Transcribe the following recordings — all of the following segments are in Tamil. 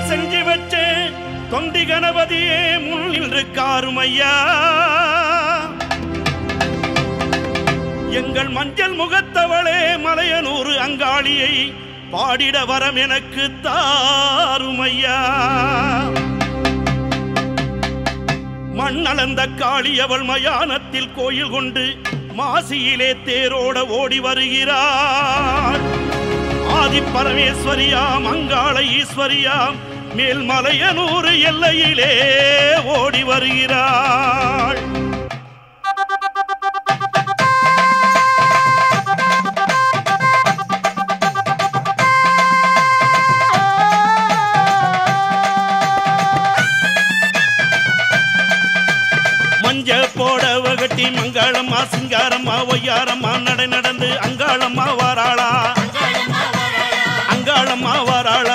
பூஜைகள் செஞ்சு வச்சே தொந்தி கணபதியே முன் நின்று காருமையா எங்கள் மஞ்சள் முகத்தவளே மலையனூர் அங்காளியை பாடிட வரம் எனக்கு தாருமையா மண்ணளந்த காளி அவள் மயானத்தில் கோயில் கொண்டு மாசியிலே தேரோட ஓடி வருகிறாள் ஆதி பரமேஸ்வரியாம் அங்காள ஈஸ்வரியாம் மேல்மலையனூர் எல்லையிலே ஓடி வருகிறாள் போடவகட்டி மங்களம்மா சிங்காரம்மா ஒய்யாரம்மா நடை நடந்து அங்காளம்மா வாராளா அங்காளம்மா வாராளா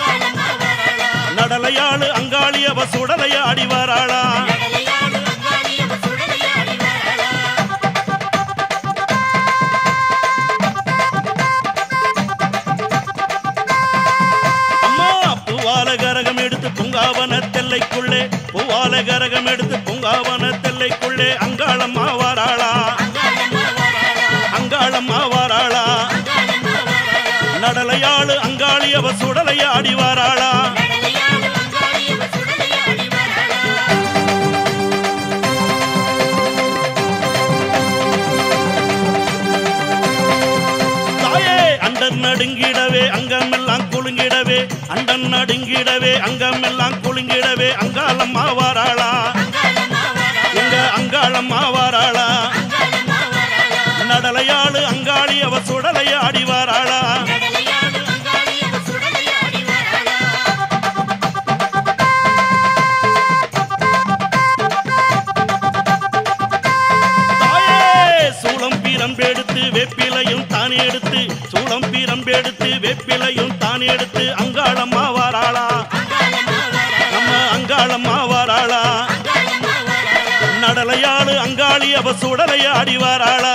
நடலையாளு அங்காளி அவ சுடலையாடி வாராளா அம்மா பூவால கரகம் எடுத்து பூங்காவன தெல்லைக்குள்ளே பூவால கரகம் எடுத்து பூங்காவன தெல்லைக்குள்ளே அங்காளம்மா வாராளா அங்காளம்மா வாராளா நடலையாளு அங்காளி அவ சுடலையாடி வாராளா தாயே அண்டன் நடுங்கிடவே அங்கமெல்லாம் குலுங்கிடவே அண்டன் நடுங்கிடவே அங்கமெல்லாம் குலுங்கிடவே அங்காளம்மா வாராளா எங்க அங்காளம்மா வாராளா நடலையாளு அங்காளி அவ சுடலையாடி வாராளா தாயே சூளம் பீரம்பெடுத்து வெப்பிலையும் தான் எடுத்து சூளம் பீரம்பெடுத்து வெப்பிலையும் தான் எடுத்து அங்காளம்மா வாராளா நம்ம அங்காளம்மா வாராளா நடலையாளு அங்காளி அவ சுடலையாடி வாராளா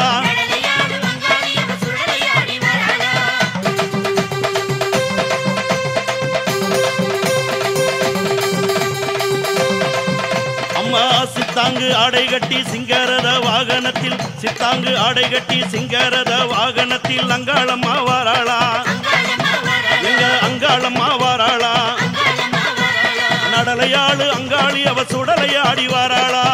அம்மா சித்தாங்கு ஆடை கட்டி சிங்காரத வாகனத்தில் சித்தாங்கு ஆடை கட்டி சிங்காரத வாகனத்தில் அங்காளம்மா வாராளா எங்க அங்காளம்மா வாராளா நடலையாளு அங்காளி அவ சுடலையாடி வாராளா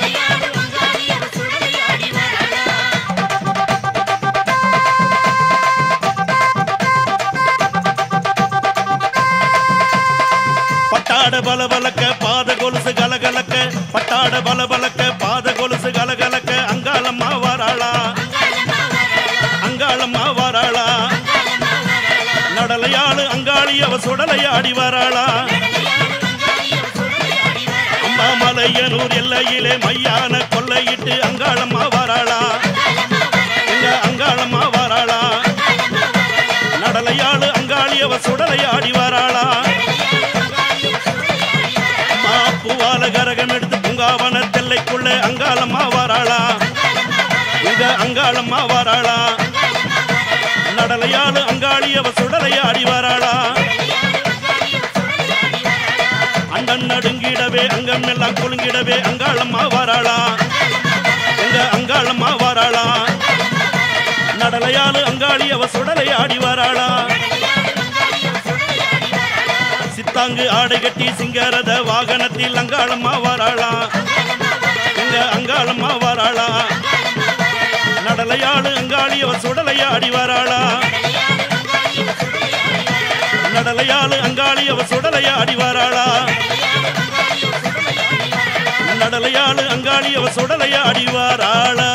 பட்டாட பலபலக்க பாத கொலுசு கலகலக்க பட்டாட பலபலக்க பாத கொலுசு கலகலக்க அங்காளம்மா வாராளா அங்காளம்மா வாராளா நடலையாளு அங்காளி அவ சுடலையாடி வாராளா மலையனூர் எல்லையிலே மையான கொள்ளையிட்டு அங்காளம்மா வாராளா எங்க அங்காளம்மா வாராளா நடலையாளு அங்காளி அவ சுடலையாடி வாராளா அம்மா பூவால கரகம் எடுத்து பூங்காவன தெல்லைக்குள்ளே அங்காளம்மா வாராளா எங்க அங்காளம்மா வாராளா நடலையாளு அங்காளி அவ சுடலையாடி வாராளா அண்டன் நடுங்கிடவே அங்கம் எல்லாம் குலுங்கிடவே அங்காளம்மா வாராளா எங்க அங்காளம்மா வாராளா நடலையாளு அங்காளி அவ சுடலையாடி வாராளா சித்தாங்கு ஆடை கட்டி சிங்காரத வாகனத்தில் அங்காளம்மா வாராளா எங்க அங்காளம்மா வாராளா நடலையாளு அங்காளி அவ சுடலையாடி வாராளா நடலையாளு அங்காளி அவ சுடலையாடி வாராளா நடலையாளு அங்காளி அவ சுடலையாடி வாராளா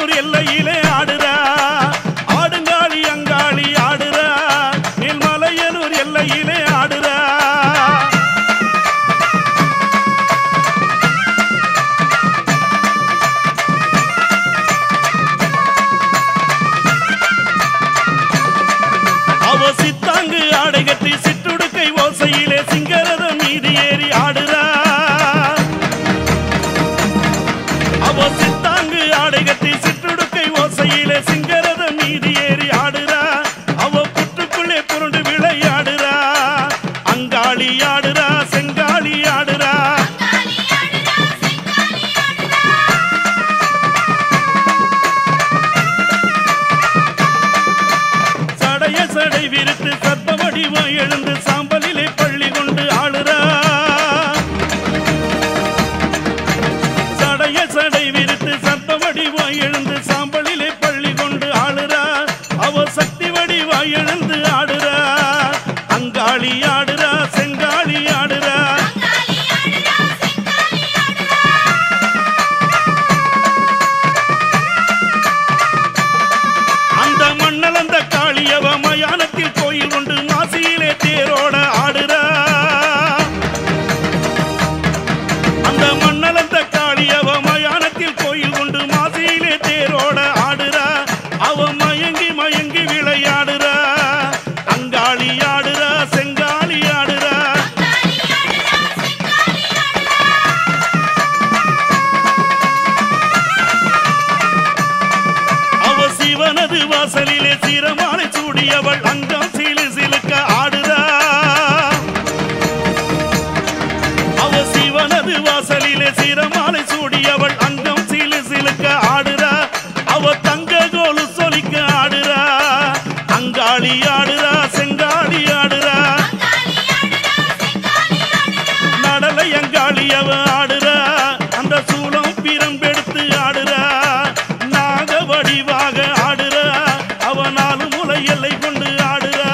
ஆடுறா ஆடுங்காளி அங்காளி ஆடுறா மேல்மலையனூர் அந்த மண்ணலந்த காளி அவ மயானத்தில் கோயில் கொண்டு மாசியிலே தேரோட ஆடுறா. அவ மயங்கி மயங்கி விளையாடுறா. அங்காளி ஆடுறா, செங்காளி ஆடுறா. அவ சிவனது வாசலிலே சிரமாலை சூடியவள் அங்கம் சிலு சிலுக்க ஆடுறா. அவ சிவனது வாசலிலே சிரமாலை சூடியவள் அங்கம் சிலு சிலுக்க ஆடுறா. அவ தங்க கோலு சொலிக்க ஆடுறா. அங்காளி ஆடுறா, செங்காளி ஆடுறா. நடலை அங்காளி அவ ஆடுறா. அந்த சூலம் பிரம்பெடுத்து ஆடுறா. நாக வடிவாக ஆடுறா. அவ நாலு முலை எல்லை கொண்டு ஆடுறா.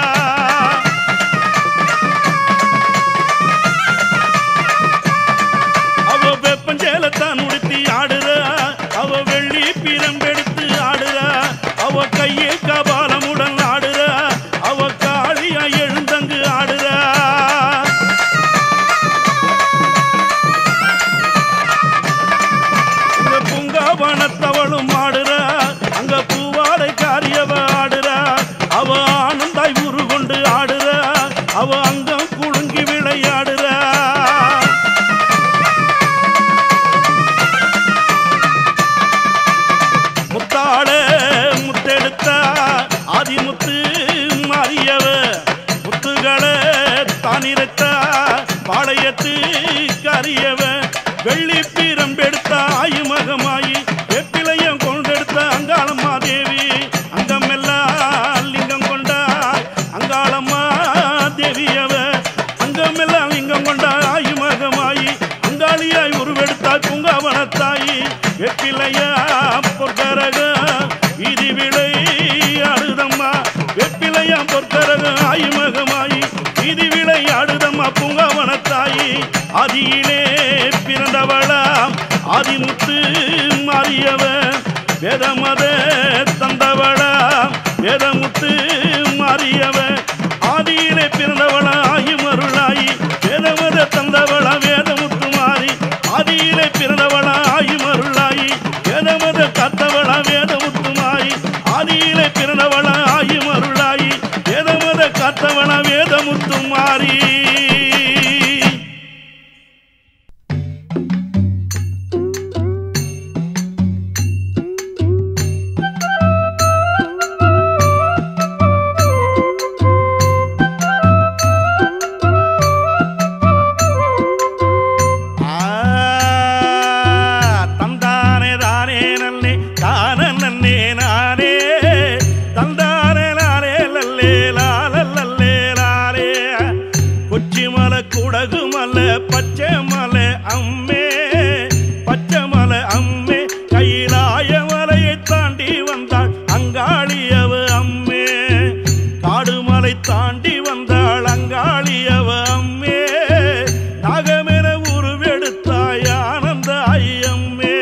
அவ வெப்பஞ்சேலத்தான் உடுத்தி ஆடுறா. அவ வெள்ளி பிரம்பெடுத்து ஆடுறா. அவ கையே கபாலமுடன் ஆடுறா. அவ காளியா எழுந்தங்கு ஆடுறா. இந்த பூங்காவனத்தவளும் ஆடுறா. அங்க பூவாடை காரியவ ஆடுறா. அவ ஆனந்தாய் உரு கொண்டு ஆடுறா. அவ அங்கம் குலுங்கி விளையாடுறா. முத்தாட முத்தெடுத்தா ஆதிமுத்து மாறியவ. முத்துகளை தானிரத்தா பாளையத்து கரியவ. வெள்ளி பிரம்பெடுத்த ஆயுமகமாயி வெப்பிலையம் கொண்டெடுத்த அங்காளம்மா தேவி. அங்கமெல்லாம் லிங்கம் கொண்டா அங்காளம்மா தேவியவ. அங்கமெல்லாம் லிங்கம் கொண்டா ஆயுமகமாயி அங்காளியாய் உருவெடுத்தாய் பூங்காவனத்தாயி. வெப்பிலையா பொற்கரக வீதி விளை ஆடுதம்மா. வெப்பிலையா பொற்கரக ஆயுமகமாயி வீதி விளை ஆடுதம்மா பூங்காவனத்தாயி. ஆதியிலே பிறந்தவளாம் ஆதிமுத்து மாறியவ. வேதமத தந்தவளாம் வேதமுத்து மாறியவ. ஆதியிலே பிறந்தவளா ஆயுமருளாயி. வேதமத தந்தவளா வேதமுத்து மாறி. ஆதியிலே பிறந்தவளா ஆயுமருளாயி. வேதமத காத்தவளா வேதமுத்து மாறி. ஆதியிலே பிறந்தவளா ஆயுமருளாயி. வேதமத காத்தவளா வேதமுத்து மாறி. தாண்டி வந்தாள் அங்காளியவ அம்மே. நாகமென உருவெடுத்தாய் ஆனந்தாய் அம்மே.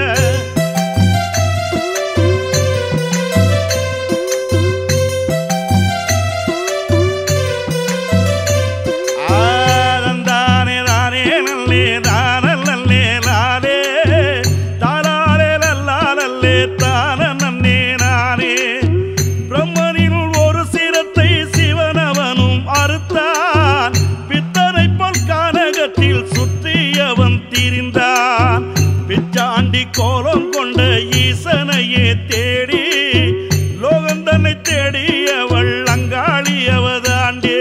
ஆனந்தானே தானே நல்லே தானல்லே நானே. தானாலே நல்லாலே தான நன்னே நானே. பிரம்மனினுள் ஒரு சிரத்தை சிவனவனும் அறுத்தான். பித்தனை போல் கானகத்தில் சுற்றியவன் திரிந்தான். பிச்சாண்டி கோலம் கொண்ட ஈசனையே தேடி லோகந்தனை தேடியவள் அங்காளியவதாண்டிய.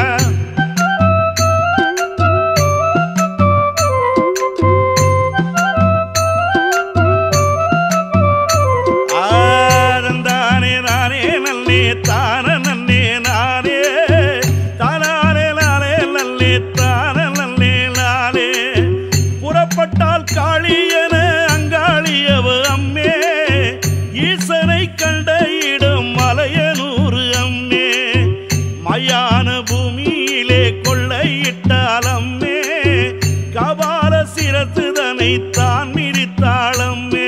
ஆனந்தானே நானே நல்லே தான நன்னே நானே. தானாலே நானே நல்லே தான நல்லே நானே. புறப்பட்டால் காளியன அங்காளியவ அம்மே. ஈசனை கண்ட இடம் மலையனூறு அம்மே. மயான பூமியிலே கொள்ளையிட்டால் அம்மே. கபால சிரசுதனை தான் மிதித்தாளம்மே.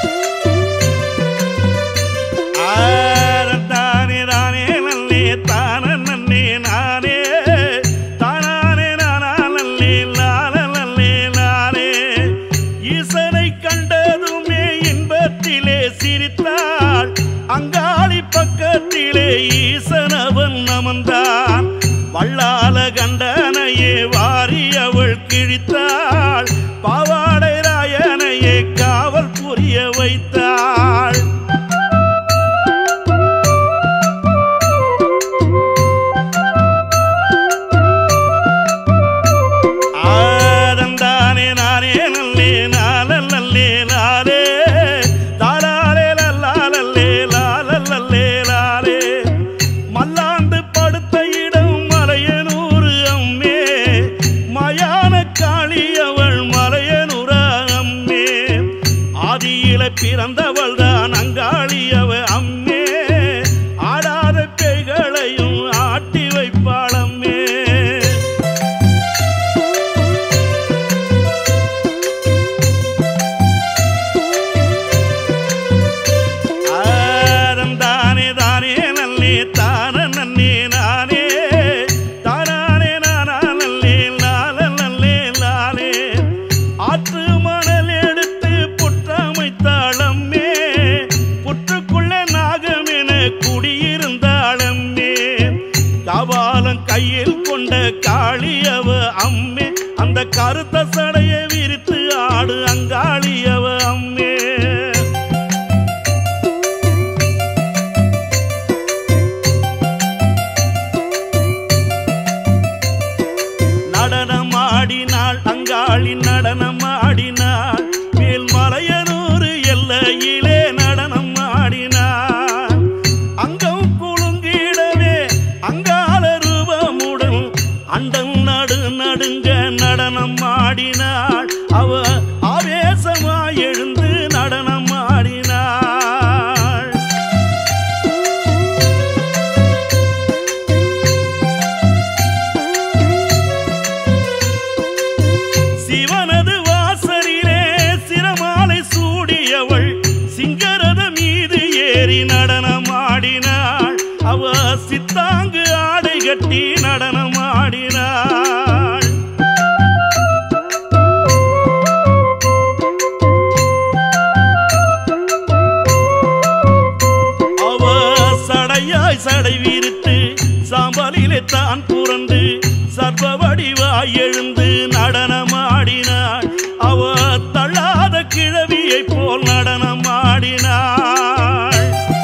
தானே தானே நல்லே தான சமந்தான் வள்ளால கண்டனையே வாரி அவள் கிழித்தாள் பாவாடை ராயனையே காவல் புரிய வைத்தாள் பிறந்தவள் தான் அங்காளியவ அம்மே ஆடாத பேய்களையும் ஆட்டி வைப்பாள் அம்மே தானே தானே நல்லே தான நன்னே நானே தானே நானா நல்லே லால நல்லே லாலே ஆற்று கையில் கொண்ட காளியவ அம்மே அந்த கருத்த சடையை விரித்து ஆடு அங்காளியவ அம்மே நடனமாடினாள் அங்காளி நடனமாடினாள் மேல்மலையனூர் எல்லையிலே நடனம் ஆடினாள் அங்கம் குலுங்கிடவே அங்காள அண்டம் நடு நடுங்க நடனம் ஆடினாள் அவ ஆவேசமாய் எழுந்து நடனம் ஆடினாள் சிவனது வாசலிலே சிரமாலை சூடியவள் சிங்கரத மீது ஏறி நடனம் ஆடினாள் அவ சித்தாங்கு ஆடை கட்டி நடனம் ஆடினாள் அவ சடையாய் சடை விரித்து சாம்பலிலே தான் புரண்டு சர்வ வடிவாய் எழுந்து நடனம் ஆடினாள் அவ தள்ளாத கிழவியை போல் நடனம் ஆடினாள்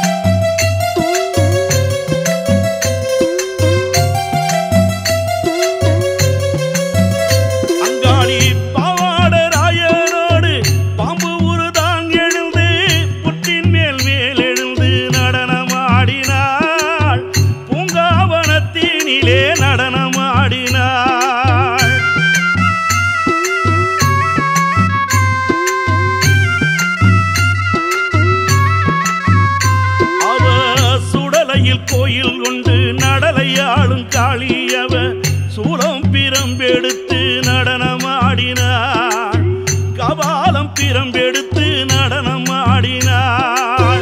கோயில் கொண்டு நடலையாளும் காளியவ சூலம் பிரம்பெடுத்து நடனமாடினாள் கபாலம் பிரம்பெடுத்து நடனமாடினாள்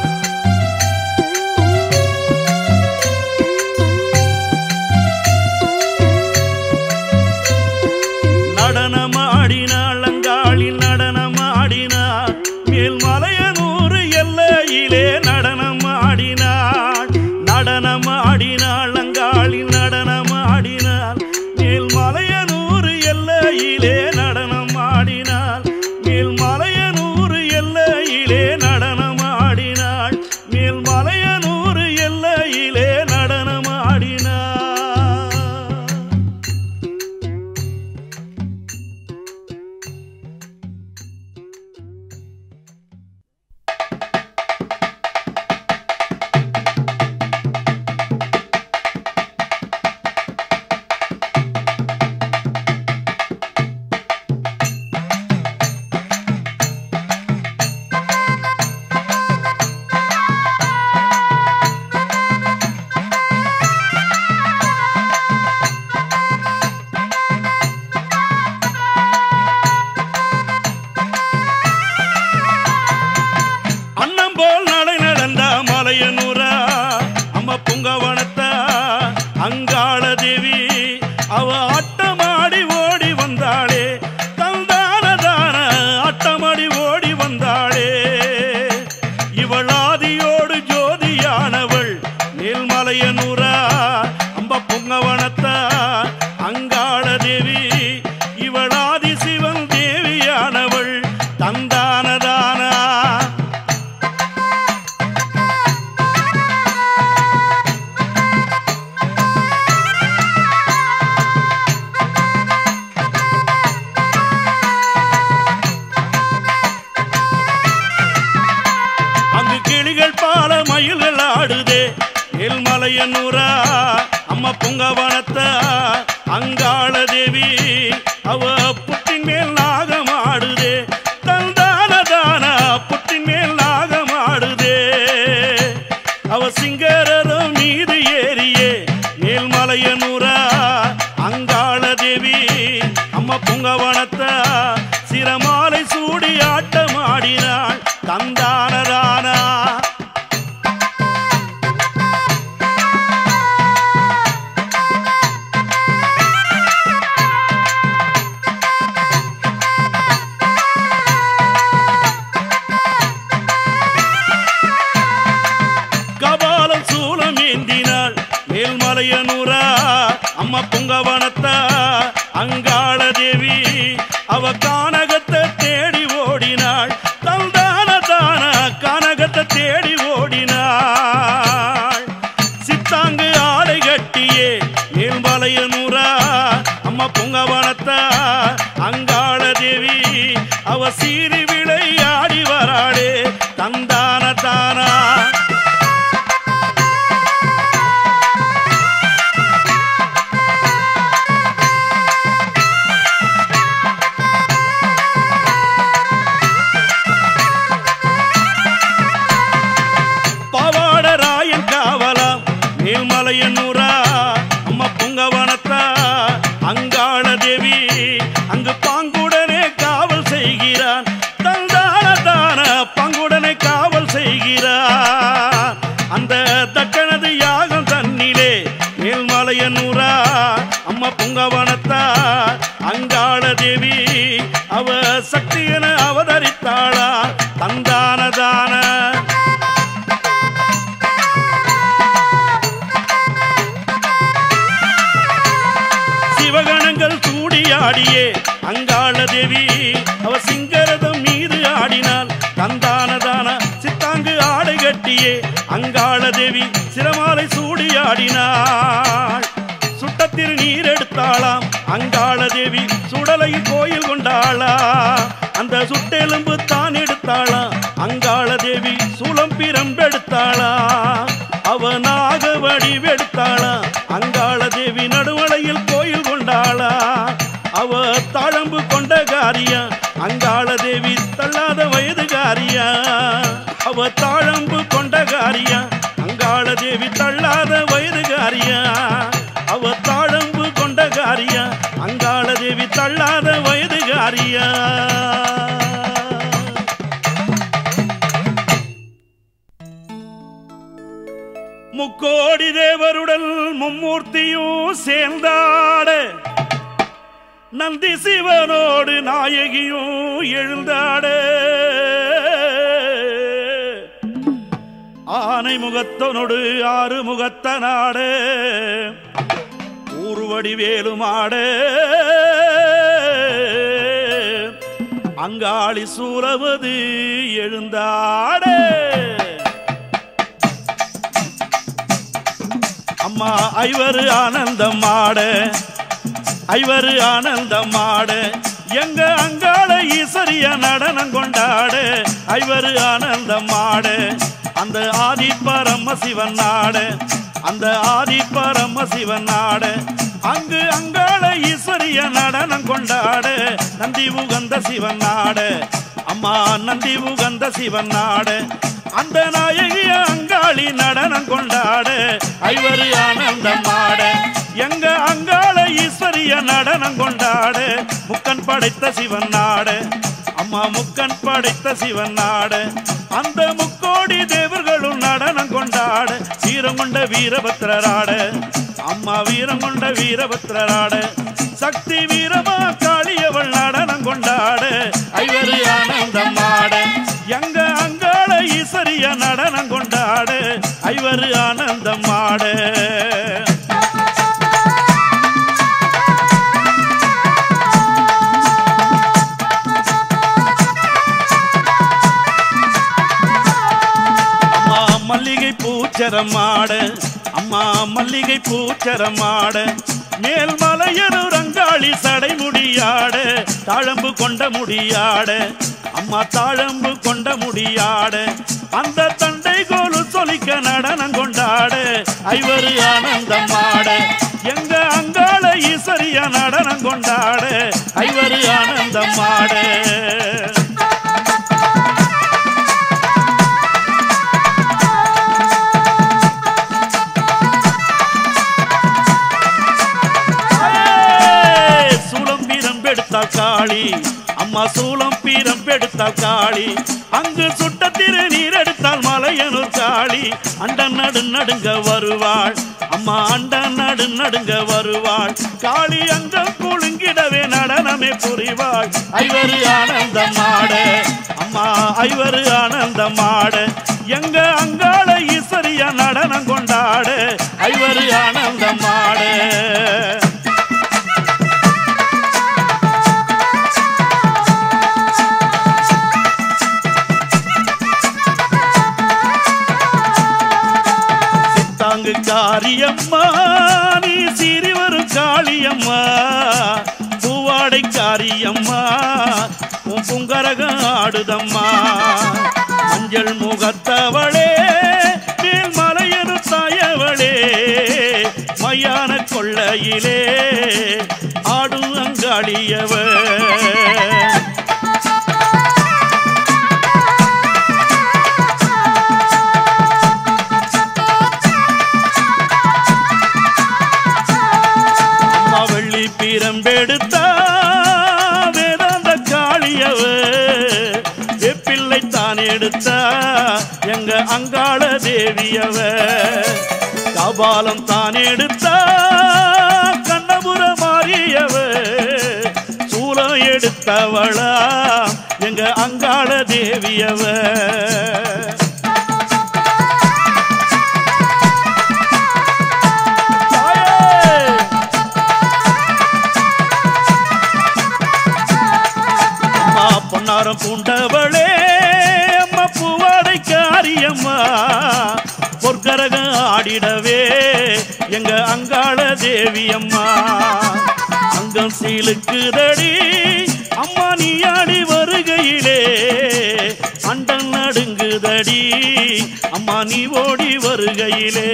நடனமாடினாள் அங்காளி நடனமாடினாள் மேல்மலையனூர் எல்லையிலே நடனமாடினாள் நடனமாடினாள் அங்காளி நடனமாடினாள் மேல்மலையனூர் எல்லையிலே நடனமாடினாள் மேல்மலையனூர் எல்லையிலே நடனமாடினாள் மேல்மலையனூர் எல்லையிலே நடனமாடினாள் இவளாதியோடு ஜோதியானவள் மேல்மலையனூரா மேல்மலையனூரா அம்மா புங்கவனத்த அங்காள தேவி அவ புத்தின் மேல் நாகமாடுதே தந்தான புத்தின் மேல் நாகமாடுதே அவ சிங்கரதம் மீது ஏறியே மேல்மலையனூரா அங்காள தேவி அம்மா புங்கவனத்த சிரமாலை சூடி ஆட்டமாடினாள் தந்தானதானா கபாலம் சூலம் ஏந்தினாள் மேல்மலையனூரா அம்மா புங்கவனத்த அங்காள தேவி அவ கானகத்தை தேடி ஓடினாள் தந்தான கானகத்தை தேடி ஓடினாள் சித்தாங்கு ஆடை கட்டியே மேல்மலையனூரா அம்மா புங்கவனத்த அங்காள தேவி அவ சீறி விளையாடி வராளே தந்தான தானா மேல்மலையனூரா அம்மா புங்கவனத்தா அங்காள தேவி அங்கு பாங்குடனே காவல் செய்கிறான் தந்தான பங்குடனே காவல் செய்கிறான் அந்த தக்கனது யாகம் தன்னிலே மேல்மலையனூரா அம்மா புங்கவனத்தா அங்காள தேவி அவ சக்தியென அவதரித்தாளா தந்தானதான சிவகணங்கள் கூடியாடியே அங்காள தேவி அவ சிங்கரதம் மீது ஆடினாள் தந்தானதான சித்தாங்கு ஆடை கட்டியே அங்காள தேவி சிரமாலை சூடியாடினாள் சுட்டத்தில் நீர் எடுத்தாளாம் அங்காள தேவி சுடலை கோயில் கொண்டாளா அந்த சுட்டெலும்பு தான் எடுத்தாளா அங்காள தேவி சூலம் பிரம்பெடுத்தாளா அவ நாக வடிவெடுத்தாளா அங்காள தேவி நடுவளையில் கோயில் கொண்டாளா அவ தாழம்பு கொண்ட காரியா அங்காள தேவி தள்ளாத வயது காரியா அவ தாழம்பு கொண்ட காரியா அங்காள தேவி தள்ளாத வயது காரியா அவ தாழம்பு கொண்ட காரியா அங்காள தேவி தள்ளாத வயது காரியா முக்கோடி தேவருடல் மும்மூர்த்தியும் சேர்ந்தாட நந்தி சிவனோடு நாயகியும் எழுந்தாட ஆனை முகத்தனோடு ஆறு முகத்தனாட ஊர்வடி வேலுமாட அங்காளி சூரவது எழுந்தாட அம்மா ஐவரு ஆனந்தம் ஆட ஐவரு ஆனந்தம் ஆட எங்க அங்காள ஈஸ்வரிய நடனம் கொண்டாட ஐவரு ஆனந்தம் ஆட அந்த ஆதி பரம சிவன் நாட அந்த ஆதி பரம சிவன் நாட அங்கு அங்காள ஈஸ்வரிய நடனம் கொண்டாட நந்தி உகந்த சிவன் நாட அம்மா நந்தி உகந்த சிவன் நாட அந்த நாயகிய அங்காளி நடனம் கொண்டாட ஐவரு ஆனந்தம் ஆட எங்க அங்காள ஈஸ்வரிய நடனம் கொண்டாட முக்கன் படைத்த சிவன் நாட அம்மா முக்கன் படைத்த சிவன் நாட அந்த முக்கோடி தேவர்களும் நடனம் கொண்டாட வீரம் கொண்ட வீரபத்ரராட அம்மா வீரம் கொண்ட வீரபத்ரராட சக்தி வீரமா காளியவள் நடனம் கொண்டாட ஐவரு ஆனந்தம் ஆட எங்க அங்காள ஈஸ்வரிய நடனம் கொண்டாட ஐவரு ஆனந்தம் ஆட மல்லிகை பூச்சரமாட அம்மா மல்லிகை பூச்சரமாட மேல்மலையனூர் அங்காளி சடைமுடியாட தாழம்பு கொண்ட முடியாட அம்மா தாழம்பு கொண்ட முடியாட அந்த தண்டை கோலு சொலிக்க நடனம் கொண்டாட ஐவரு ஆனந்தமாட எங்க அங்காள ஈஸ்வரியா நடனம் கொண்டாட ஐவரு ஆனந்தமாட காளி அம்மா சூலம் பீரம் எடுத்தால் காளி அங்கு சுட்ட திருநீர் எடுத்தால் மலையனூர் காளி அண்ட நடு நடுங்க வருவாள் அம்மா அண்ட நடு நடுங்க வருவாள் காளி அங்கம் குலுங்கிடவே நடனமே புரிவாள் ஐவரு ஆனந்தமாட அம்மா ஐவரு ஆனந்தமாட எங்க அங்காள ஈஸ்வரியா நடனம் கொண்டாட ஐவரு ஆனந்தமாட காரியம்மா நீ சீறி வரும் காளியம்மா பூவாடை காரியம்மா உன் புங்கரகம் ஆடுதம்மா மஞ்சள் முகத்தவளே மேல் மலையனு தாயவளே மையான கொள்ளையிலே ஆடும் அங்காளியவ பீரம்பெடுத்தா வேதாந்த காளியவ வெப்பிள்ளை தான் எடுத்தா எங்க அங்காள தேவியவ கபாலம் தான் எடுத்தா கண்ணபுர மாறியவ சூலம் எடுத்தவளா எங்க அங்காள தேவியவ பொன்னாரம் பூண்டவளே அம்மா பூவாடை காரியம்மா பொற்கரகம் ஆடிடவே எங்க அங்காள தேவியம்மா அங்கம் சீலுக்குதடி அம்மா நீ ஆடி வருகையிலே அண்டம் நடுங்குதடி அம்மா நீ ஓடி வருகையிலே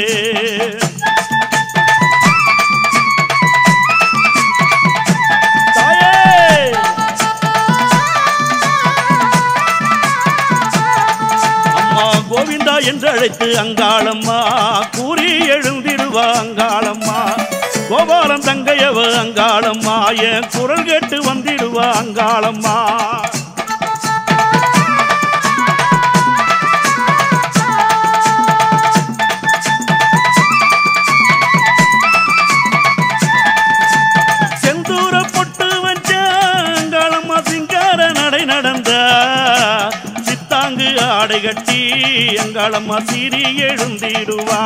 கோவிந்தா என்று அழைத்து அங்காளம்மா கூறி எழுந்திடுவா அங்காளம்மா கோபாலம் தங்கையவ அங்காளம்மா என் குரல் கேட்டு வந்திடுவா அங்காளம்மா செந்தூர பொட்டு வச்ச அங்காளம்மா சிங்கார நடை நடந்தா தாங்கு ஆடை கட்டி அங்காளம்மா சீறி எழுந்திடுவா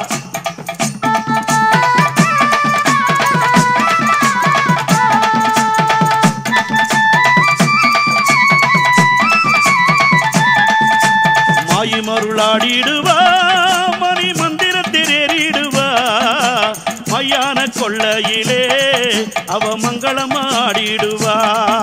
மாயி மருளாடிடுவா மணி மந்திரத்தில் ஏறிடுவா மையான கொள்ளையிலே அவ மங்களமாடிடுவா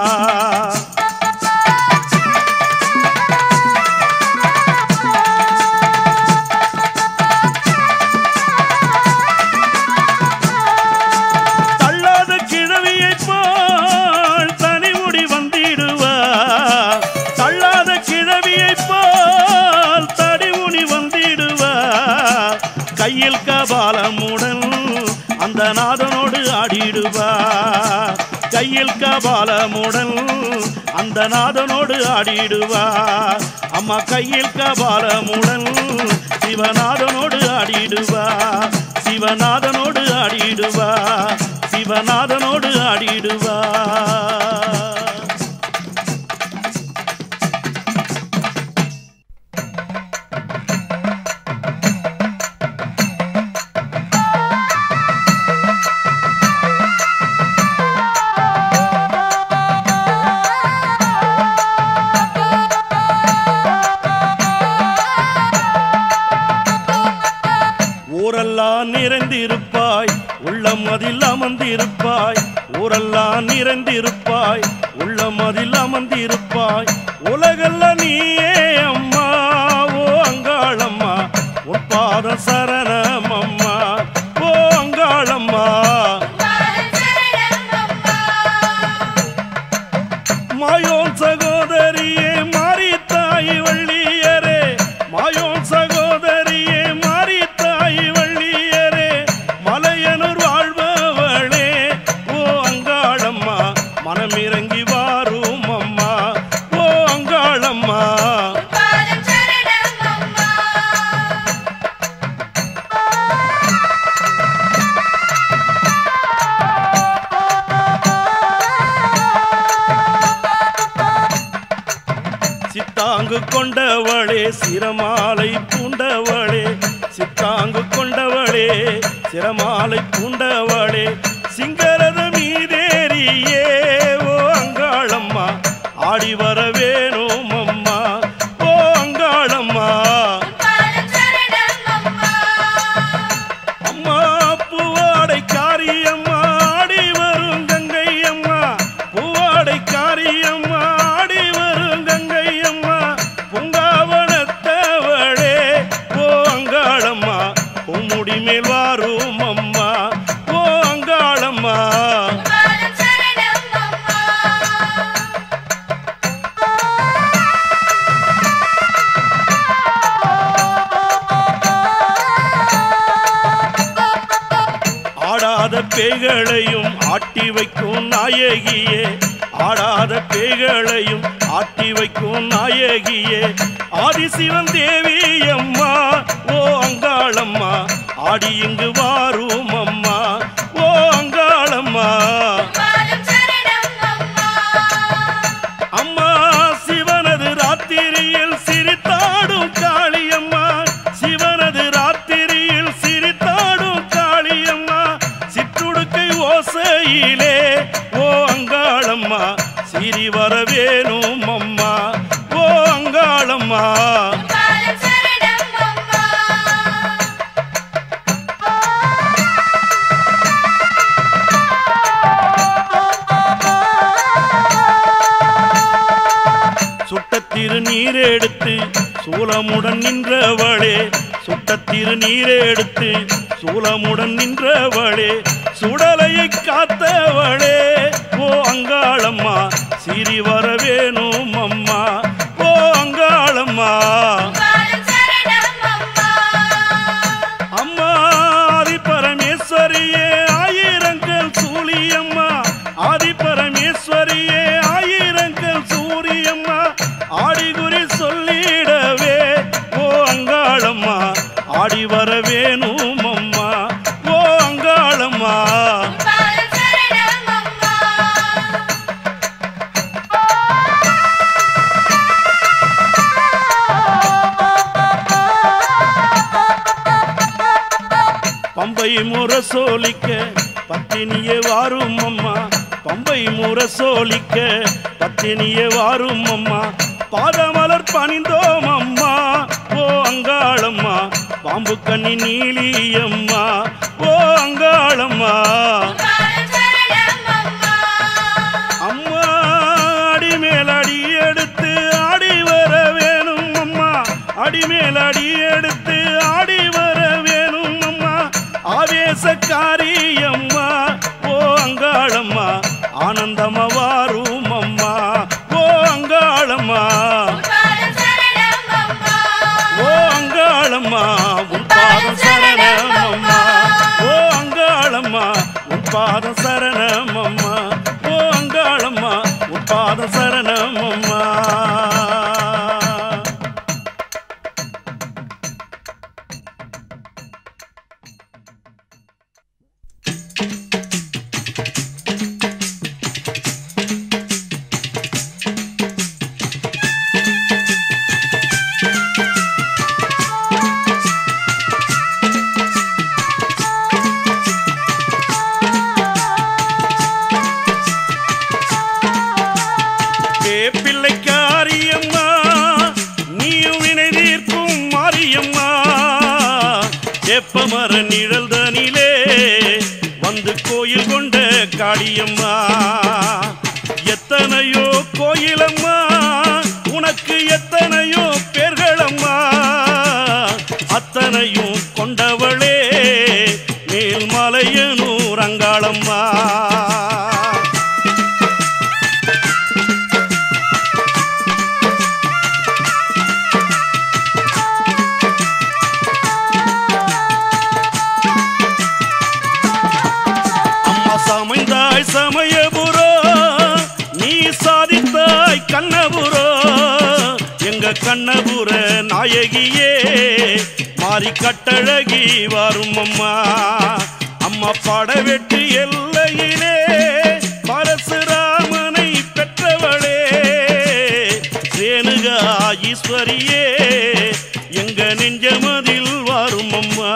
கையில் கபாலமுடன் அந்த நாதனோடு ஆடிடுவா கையில் கபாலமுடன் அந்த நாதனோடு ஆடிடுவா அம்மா கையில் கபாலமுடன் சிவநாதனோடு ஆடிடுவா சிவநாதனோடு ஆடிடுவா சிவநாதனோடு ஆடிடுவா ஊரெல்லாம் நிறைந்திருப்பாய் உள்ளம் அதில் அமர்ந்திருப்பாய் ஊரெல்லாம் நிறைந்திருப்பாய் உள்ளமதில் அமர்ந்திருப்பாய் உலகெல்லாம் நீயே அம்மா ஓ அங்காளம்மா உன் பாதம் சரணம் அம்மா ஓ அங்காளம்மா மாயோன் சகோதரியே மாரித்தாய் வள்ளியரே மாயோன் சகோதரியே மாரித்தாய் வள்ளியரே மலையனூர் வாழ்பவளே ஓ அங்காளம்மா மனமிறங்கி வாரும் அம்மா ஓ அங்காளம்மா சித்தாங்கு கொண்டவளே சிரமாலை பூண்டவளே சித்தாங்கு கொண்டவளே சிரமாலை பூண்டவளே சிங்கரத மீதேறியே ஓ அங்காளம்மா ஆடி வர வேணும் அம்மா ஓ அங்காளம்மா அம்மா பூவாடை காரியம்மா ஆடி வரும் கங்கை அம்மா பூவாடை காரியம்மா ஆடி வரும் கங்கை அம்மா பூங்காவனத்தவளே ஓ அங்காளம்மா பூமுடி மேல் வாரும் அம்மா ஓ அங்காளம்மா ஆடாத பேய்களையும் ஆட்டி வைக்கும் நாயகியே ஆடாத பேய்களையும் ஆட்டி வைக்கும் நாயகியே ஆதிசிவன் தேவி அம்மா ஓ அங்காளம்மா ஆடி இங்கு வாரும் அம்மா ஓ அங்காளம்மா அம்மா சிவனது ராத்திரியில் சிரித்தாடும் காளியம்மா சிவனது ராத்திரியில் சிரித்தாடும் காளியம்மா சிற்றுடுக்கை ஓசையிலே ஓ அங்காளம்மா சிரி வர வேணும் அம்மா ஓ அங்காளம்மா சுட்டத்திரு நீரெடுத்து சூலமுடன் நின்றவளே சுட்டத்திரு நீரெடுத்து சூலமுடன் நின்றவளே சுடலையை காத்தவளே ஓ அங்காளம்மா சிரி வர வேணும் அம்மா ஓ அங்காளம்மா அம்மா ஆதி பரமேஸ்வரியே ஆயிரங்கள் சூழியம்மா ஆதி பரமேஸ்வரியே ஆயிரங்கள் சூரியம்மா ஆடிகுறி சொல்லிடவே ஓ அங்காளம்மா ஆடி வர வேணும் அம்மா ஓ அங்காளம்மா பம்பை முரசோலிக்க பத்தினியே வாரும் அம்மா பம்பை முரசோலிக்க பத்தினியே வாரும் அம்மா பாதமலர் பணிந்தோம் அம்மா ஓ அங்காளம்மா பாம்பு கண்ணி நீலியம்மா ஓ அங்காளம்மா அம்மா அடிமேல் அடி எடுத்து ஆடி வர வேணும் அம்மா அடிமேல் அடி எடுத்து ஆடி வர வேணும் அம்மா ஆவேசக்காரி அம்மா ஓ அங்காளம்மா ஆனந்தமா வாரும் அம்மா ஓ அங்காளம்மா ஓ அங்காளம்மா உன் பாதம் சரணம் அம்மா ஓ அங்காளம்மா உன் பாதம் சரணம் அம்மா ஓ அங்காளம்மா உன் பாதம் சரணம் அம்மா வேப்பமர நிழல்தனிலே வந்து கோயில் கொண்ட காளியம்மா எத்தனையோ கோயிலம்மா உனக்கு எத்தனையோ பேர்களம்மா அத்தனையும் கொண்டவளே மேல்மலையனூர் அங்காளம்மா சமைந்தாய் சமயபுரோ நீ சாதித்தாய் கண்ணபுரோ எங்க கண்ணபுர நாயகியே மாறி கட்டழகி வரும் அம்மா அம்மா படவெட்டு எல்லையிலே பரசுராமனை பெற்றவளே ரேணுகா ஈஸ்வரியே எங்க நெஞ்சமதில் வரும் அம்மா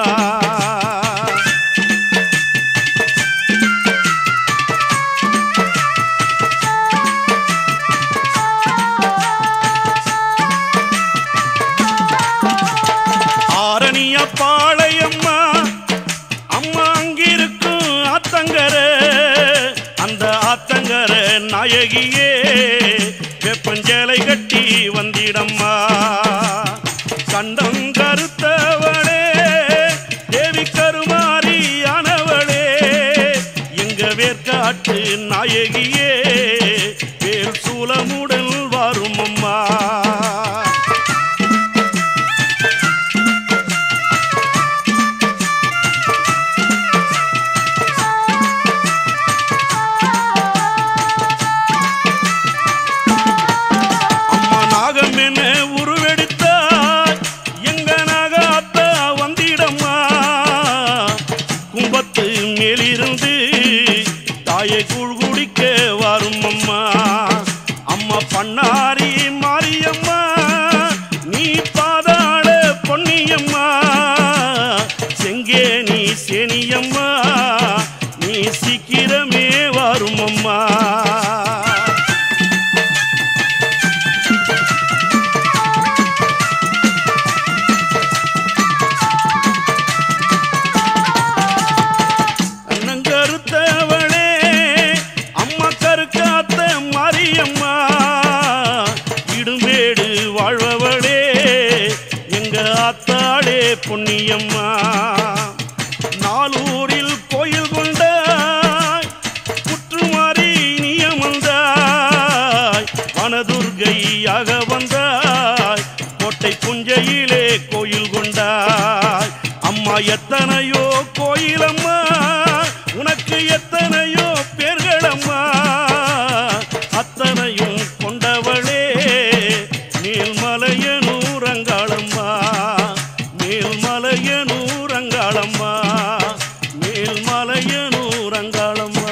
பாளையம்மா அம்மா அங்கிருக்கும் ஆத்தங்கர அந்த ஆத்தங்கர நாயகியே வெப்பஞ்சலை கட்டி வந்திடம்மா கண்டம் கருத்தவளே தேவி கருமாரியானவளே எங்க வேர்க்காட்டு நாயகியே வேல் சூலமுடன் வரும் அம்மா மேலிருந்து தாயை கூழ் குடிக்க வரும் அம்மா அம்மா பண்ணாரி மாரியம்மா நீ பாதாள பொன்னியம்மா செங்கே நீ சேனியம்மா நீ சீக்கிரமே வரும் அம்மா இடுமேடு வாழ்பவளே எங்க ஆத்தாளே பொன்னியம்மா நாலூரில் கோயில் கொண்டாய் புற்றுமாறி நியமந்தாய் வனதுர்கையாக வந்தாய் கோட்டை புஞ்சையிலே கோயில் கொண்டாய் அம்மா எத்தனையோ கோயிலம்மா உனக்கு எத்தனையோ பேர்களம்மா அத்தனையும் கொண்டவளே மேல்மலையனூர் அங்காளம்மா மேல்மலையனூர் அங்காளம்மா மேல்மலையனூர் அங்காளம்மா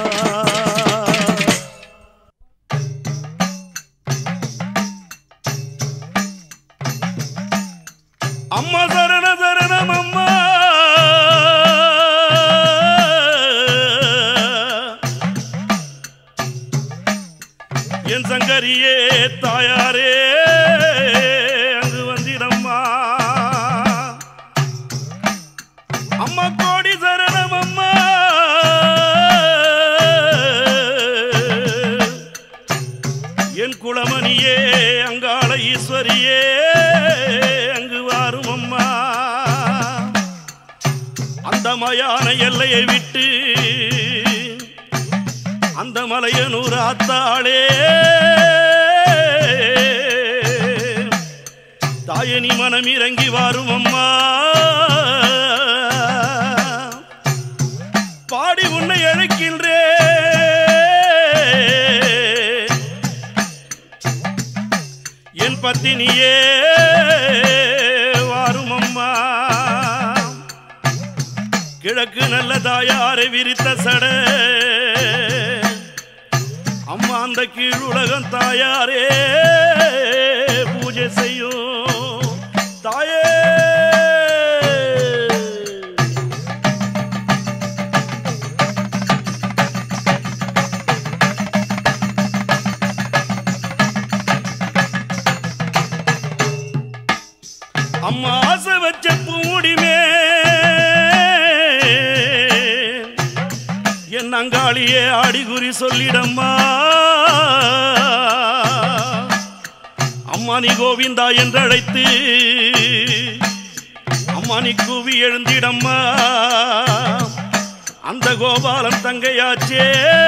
அம்மா சரண சரணம் அம்மா என் சங்கரியே தாயாரே அங்கு வந்திடம்மா அம்மா கோடி சரணம் அம்மா என் குலமணியே அங்காள ஈஸ்வரியே அங்கு வாரும் அம்மா அந்த மயான எல்லையை விட்டு அந்த மலையனூர் ஆத்தாளே தாயனி மனம் இறங்கி வாரும் அம்மா பாடி உன்னை அழைக்கின்றே என் பத்தினியே வாரும் அம்மா கிழக்கு நல்ல தாயாரை விரித்த சட அம்மா அந்த கீழுலகம் தாயாரே பூஜை செய்யும் தாயே அம்மா ஆசை வச்ச பூடிமே என்ன என் அங்காளியே ஆடிகுறி சொல்லிடம்மா அம்மா நீ கோவிந்தா என்றழைத்து அம்மா நீ கூவி எழுந்திடம்மா அந்த கோபாலன் தங்கையாச்சே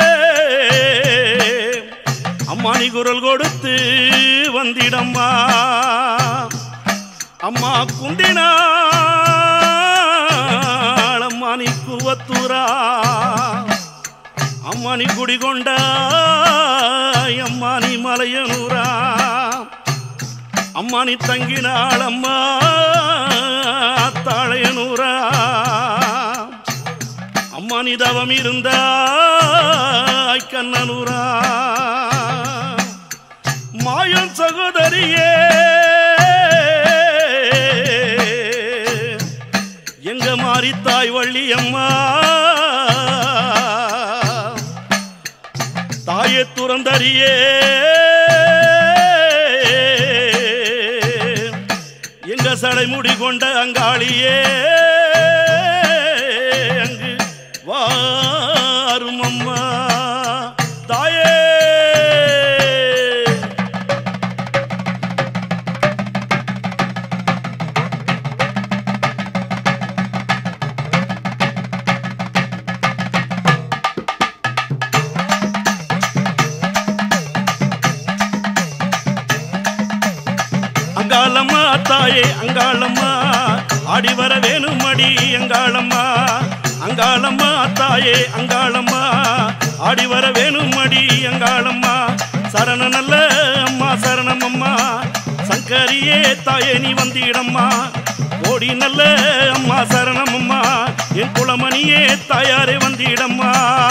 அம்மா நீ குரல் கொடுத்து வந்திடம்மா அம்மா குந்தினாள் அம்மா நீ குவத்தூரா அம்மா நீ குடிகொண்டாய் அம்மா நீ மலையனூரா அம்மா நீ தங்கினாள் அம்மா தாழையனூரா அம்மா நீ தவம் இருந்தாய் கண்ணனூரா மாயம் சகோதரியே எங்க மாறித்தாய் வள்ளியம்மா தாயே துறந்தறியே எங்க சடைமுடி கொண்ட அங்காளியே அங்கு வாரும் அம்மா தாயே அங்காளம்மா தாயே அங்காளம்மா ஆடி வர வேணும் அடி அங்காளம்மா அங்காளம்மா தாயே அங்காளம்மா ஆடி வர வேணும் அடி அங்காளம்மா சரண நல்ல அம்மா சரணம் அம்மா சங்கரியே தாயே நீ வந்திடம்மா ஓடி நல்ல அம்மா சரணம் அம்மா என் குலமணியே தாயாரே வந்திடம்மா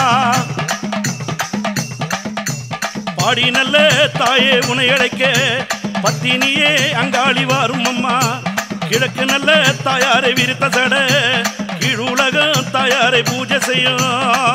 பாடி நல்ல தாயே உனை அழைக்க பத்தினியே அங்காளி வாரும் அம்மா கிழக்கு நல்ல தாயாரை விரித்த சட கீழுலகம் தாயாரை பூஜை செய்யும்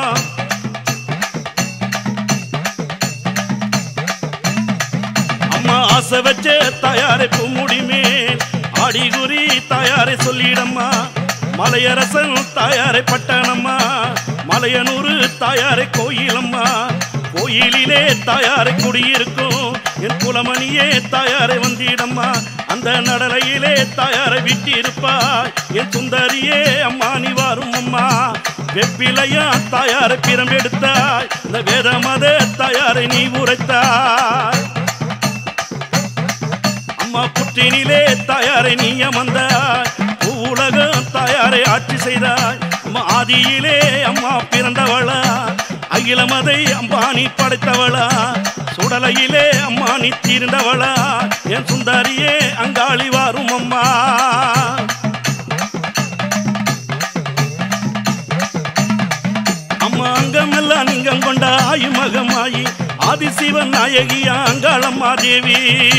அம்மா ஆசை வச்ச தாயாரை பூமுடிமே ஆடிகுறி தாயாரை சொல்லிடம்மா மலையரசன் தாயாரை பட்டணம்மா மலையனூறு தாயாரை கோயிலம்மா கோயிலிலே தாயாரை குடியிருக்கும் என் குலமணியே தாயாரை வந்திடம்மா அந்த நடலையிலே தாயாரை விட்டிருப்பாய் என் சுந்தரியே அம்மா நீ வாரும் அம்மா வெப்பிலையா தாயாரை பிரம்பெடுத்தாய் இந்த வேத மத தாயாரை நீ உரைத்தாய் அம்மா புற்றினிலே தாயாரை நீ அமர்ந்தாய் உலகம் தாயாரை ஆட்சி செய்தாய் அம்மா ஆதியிலே அம்மா பிறந்தவளா அகில மதை அம்பானி படைத்தவளா சுடலையிலே அம்மா நீ தீர்ந்தவளா என் சுந்தரியே அங்காளி வாரும் அம்மா அம்மா அங்கமெல்லாம் நீங்கம் கொண்ட ஆயுமகமாயி ஆதிசிவன் நாயகியா அங்காளம்மா தேவி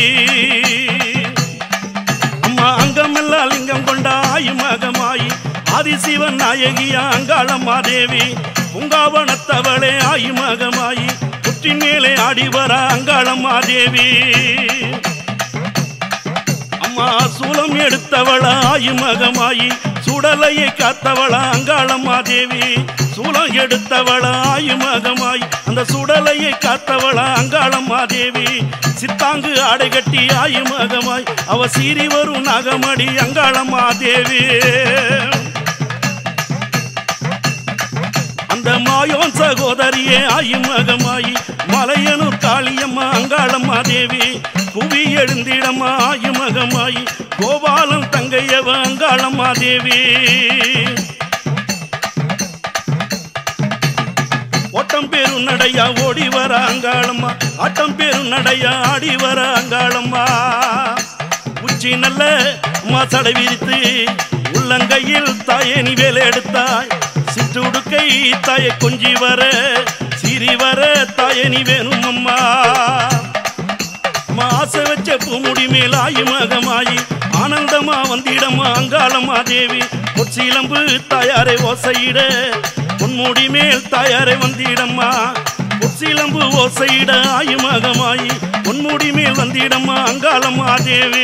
அம்மா அங்கமெல்லாம் லிங்கம் கொண்ட ஆயுமகமாயி ஆதிசிவன் நாயகியா அங்காளம்மா தேவி பூங்காவனத்தவளே ஆயுமகமாயி புற்றின் மேலே ஆடி வர அங்காளம்மா தேவி அம்மா சூலம் எடுத்தவளா ஆயுமகமாயி சுடலையை காத்தவளா அங்காளம்மா தேவி சூலம் எடுத்தவளா ஆயுமகமாயி அந்த சுடலையை காத்தவளா அங்காளம்மா தேவி சித்தாங்கு ஆடை கட்டி ஆயுமகமாய் அவ சீறி வரும் நாகமடி அங்காளம்மா தேவி அந்த மாயோன் சகோதரியே ஆயுமகமாயி மலையனூர் காளியம்மா அங்காளம்மா தேவி புவி எழுந்திடம்மா ஆயுமகமாயி கோபாலம் தங்கையவ அங்காளம்மா தேவி ஓட்டம் பேரும் நடையா ஓடி வர அங்காளம்மா ஆட்டம் பேரும் நடையா ஆடி வர அங்காளம்மா உச்சி நல்ல அம்மா சடை விரித்து உள்ளங்கையில் தாயே நீ வேலை எடுத்தாய் சிற்றுடுக்கை தாயை கொஞ்சி வர சீறி வர தாயே நீ வேணும் அம்மா ஆசை வச்ச பூமுடி மேல் ஆயுமகமாயி ஆனந்தமா வந்திடம்மா அங்காளம்மா தேவி பொற்சிலம்பு தாயாரை ஓசையிட பொன்முடி மேல் தாயாரை வந்திடம்மா பொற்சிலம்பு ஓசையிட ஆயுமகமாயி பொன்முடி மேல் வந்திடம்மா அங்காளம்மா தேவி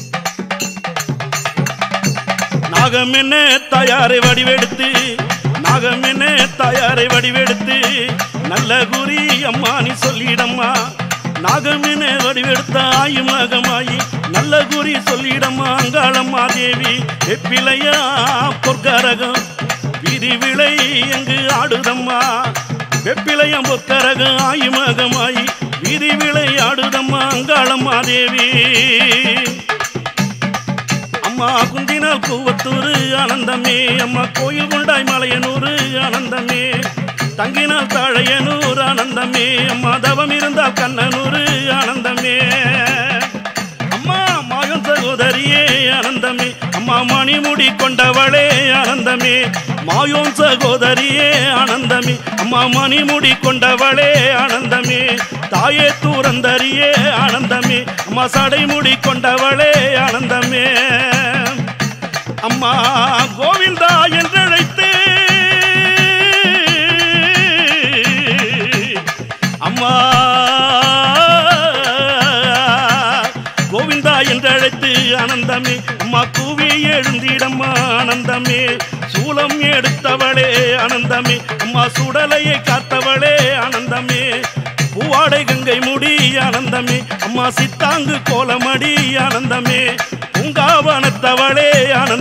நாகம் என்ன தாயாரை வடிவெடுத்து நாகமெனே தாயாரை வடிவெடுத்து நல்ல குறி அம்மா நீ சொல்லிடம்மா நாகமெனே வடிவெடுத்த ஆயுமகமாயி நல்ல குறி சொல்லிடம்மா அங்காளம்மா தேவி வெப்பிலையா பொற்கரகம் வீதி விளை எங்கு ஆடுதம்மா வெப்பிலையம் பொற்கரகம் ஆயுமகமாயி வீதி விளை ஆடுதம்மா அங்காளம்மா தேவி அம்மா குந்தினால் கூவத்தூர் ஆனந்தமே அம்மா கோயில் கொண்டாய் மலையனூர் ஆனந்தமே தங்கினால் தாழையனூர் ஆனந்தமே அம்மா தவம் இருந்தால் கண்ணனூர் ஆனந்தமே அம்மா மகன் சகோதரியே ஆனந்தமே அம்மா மணிமுடி கொண்டவளே ஆனந்தமே மாயோன் சகோதரியே ஆனந்தமே அம்மா மணிமுடி கொண்டவளே ஆனந்தமே தாயே தூரந்தரியே ஆனந்தமே அம்மா சடைமுடி கொண்டவளே ஆனந்தமே அம்மா கோவிந்தா என்றழைத்து அம்மா கோவிந்தா என்றழைத்து ஆனந்தமே அம்மா கூவி எழுந்திடம்மா ஆனந்தமே சூலம் எடுத்தவளே ஆனந்தமே அம்மா சுடலையை காத்தவளே ஆனந்தமே பூவாடை கங்கை முடி ஆனந்தமே அம்மா சித்தாங்கு கோலமடி ஆனந்தமே பூங்காவனத்தவளே ஆனந்தமே